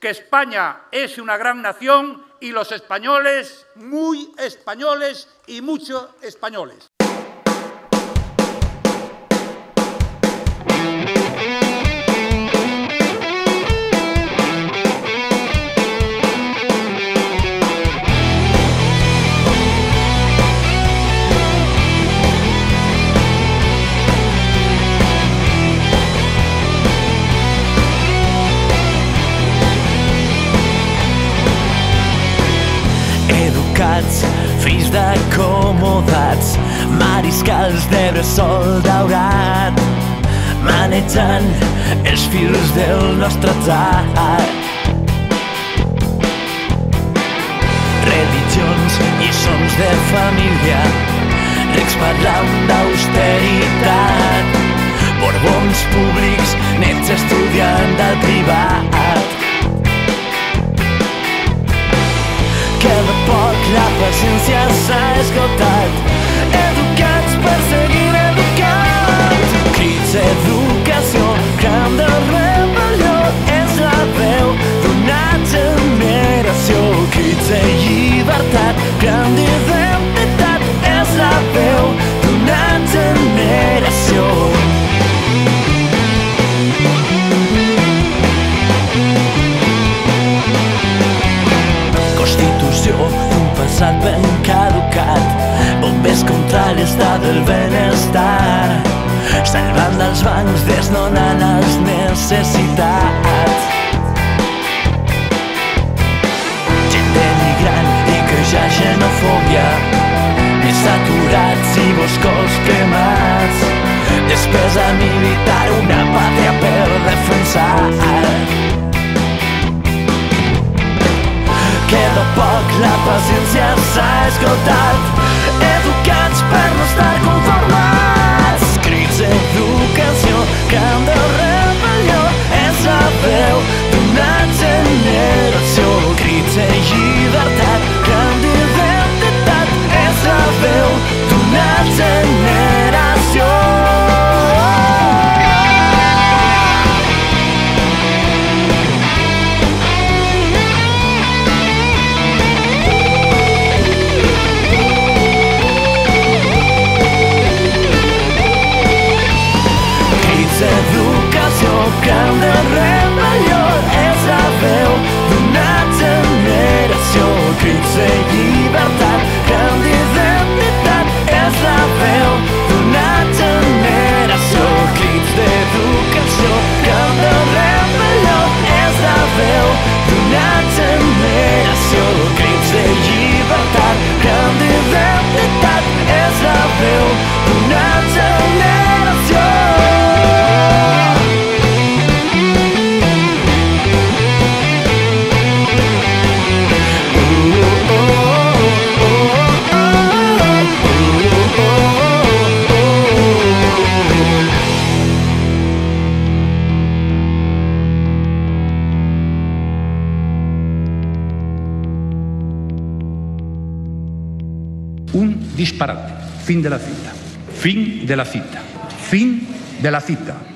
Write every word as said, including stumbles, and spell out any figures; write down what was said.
que España es una gran nación y los españoles, muy españoles y mucho españoles. Fills d'acomodats, mariscals de bressol daurat, manejant els fils del nostre atzar. Religions i sons de família, recs parlant d'austeritat, borbons públics, nets estudiant al privat. Que de poc la paciència s'ha esgotat, educats per seguir educats. Crits, educació, cram de rebel·lió, és la veu d'una generació. Crits de llibertat, cram d'identitat, és la veu d'una generació. D'un passat ben caducat, bombers contra l'estat del benestar, salvant dels bancs, desnonant les necessitats. Gent denigrant i que ja xenofòbia, més saturats i boscos cremats, despesa militar, una pàtria per defensar. Que de poc la paciència s'ha esgotat, educats per no estar conformats. Crits, educació, cram de rebel·lió, és la veu d'una generació. Crits de llibertat, cram d'identitat, és la veu d'una generació. Educació, cram de rebel·lió, és la veu d'una generació. Crits de llibertat, cram d'identitat, és la veu d'una generació. Crits d'educació, cram de rebel·lió, és la veu d'una generació. Crits de llibertat, cram d'identitat, és la veu d'una generació. Un disparate. Fin de la cita. Fin de la cita. Fin de la cita.